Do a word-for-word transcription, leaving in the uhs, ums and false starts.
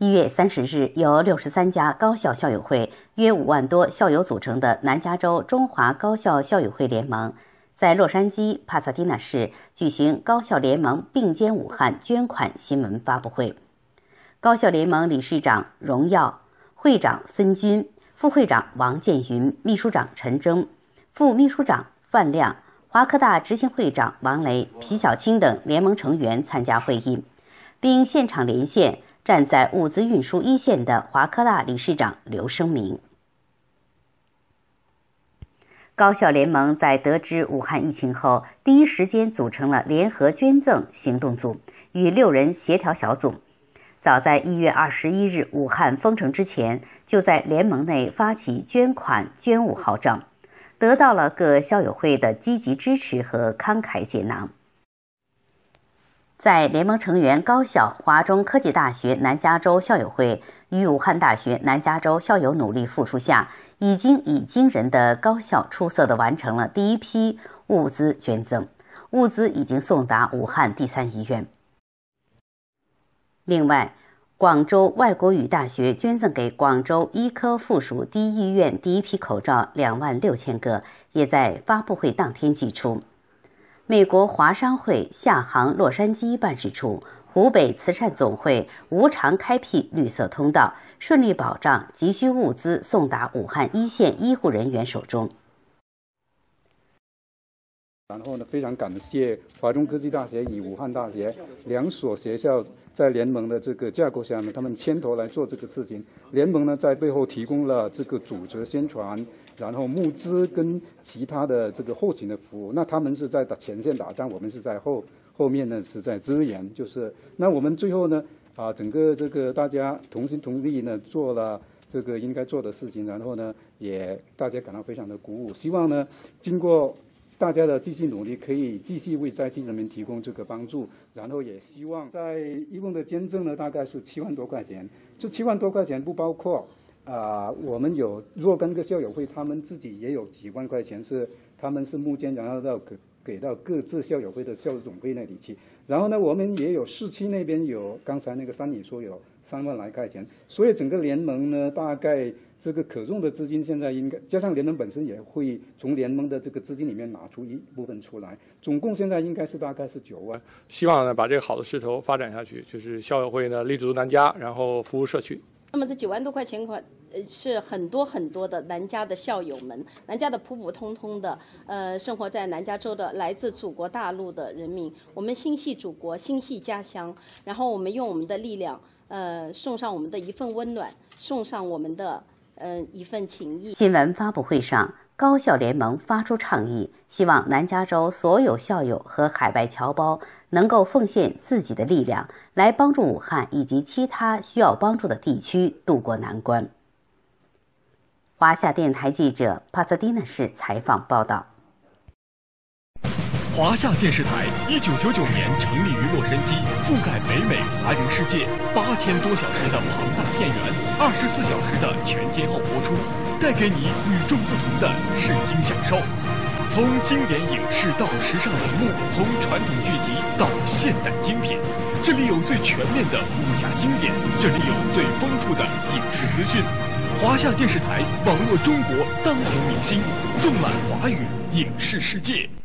一月三十日，由六十三家高校校友会、约五万多校友组成的南加州中华高校校友会联盟，在洛杉矶帕萨迪纳市举行高校联盟并肩武汉捐款新闻发布会。高校联盟理事长荣耀、会长孙军、副会长王建云、秘书长陈征、副秘书长范亮、华科大执行会长王雷、皮小青等联盟成员参加会议，并现场连线站在物资运输一线的华科大理事长刘生明。高校联盟在得知武汉疫情后，第一时间组成了联合捐赠行动组，与六人协调小组。早在一月二十一日武汉封城之前，就在联盟内发起捐款捐物号召，得到了各校友会的积极支持和慷慨解囊。在联盟成员高校华中科技大学南加州校友会与武汉大学南加州校友努力付出下，已经以惊人的高效出色地完成了第一批物资捐赠，物资已经送达武汉第三医院。另外，广州外国语大学捐赠给广州医科附属第一医院第一批口罩两万六千个，也在发布会当天寄出。美国华商会厦航洛杉矶办事处、湖北慈善总会无偿开辟绿色通道，顺利保障急需物资送达武汉一线医护人员手中。 然后呢，非常感谢华中科技大学与武汉大学两所学校在联盟的这个架构下呢，他们牵头来做这个事情。联盟呢在背后提供了这个组织宣传，然后募资跟其他的这个后勤的服务。那他们是在打前线打仗，我们是在后后面呢是在支援。就是那我们最后呢啊，整个这个大家同心同力呢做了这个应该做的事情，然后呢也大家感到非常的鼓舞。希望呢经过大家的继续努力，可以继续为灾区人民提供这个帮助，然后也希望在一共的捐赠呢，大概是七万多块钱。这七万多块钱不包括啊、呃，我们有若干个校友会，他们自己也有几万块钱是他们是募捐，然后到给给到各自校友会的校总会那里去。然后呢，我们也有市区那边有，刚才那个三里说有三万来块钱，所以整个联盟呢，大概这个可用的资金现在应该加上联盟本身也会从联盟的这个资金里面拿出一部分出来，总共现在应该是大概是九万。 希望呢把这个好的势头发展下去，就是校友会呢立足南加，然后服务社区。 那么这九万多块钱款，呃，是很多很多的南加的校友们，南加的普普通通的，呃，生活在南加州的来自祖国大陆的人民，我们心系祖国，心系家乡，然后我们用我们的力量，呃，送上我们的一份温暖，送上我们的呃一份情谊。 新闻发布会上，高校联盟发出倡议，希望南加州所有校友和海外侨胞能够奉献自己的力量，来帮助武汉以及其他需要帮助的地区渡过难关。华夏电台记者帕萨迪纳市采访报道。 华夏电视台一九九九年成立于洛杉矶，覆盖北美华人世界，八千多小时的庞大片源，二十四小时的全天候播出，带给你与众不同的视听享受。从经典影视到时尚栏目，从传统剧集到现代精品，这里有最全面的武侠经典，这里有最丰富的影视资讯。华夏电视台，网络中国当红明星，纵览华语影视世界。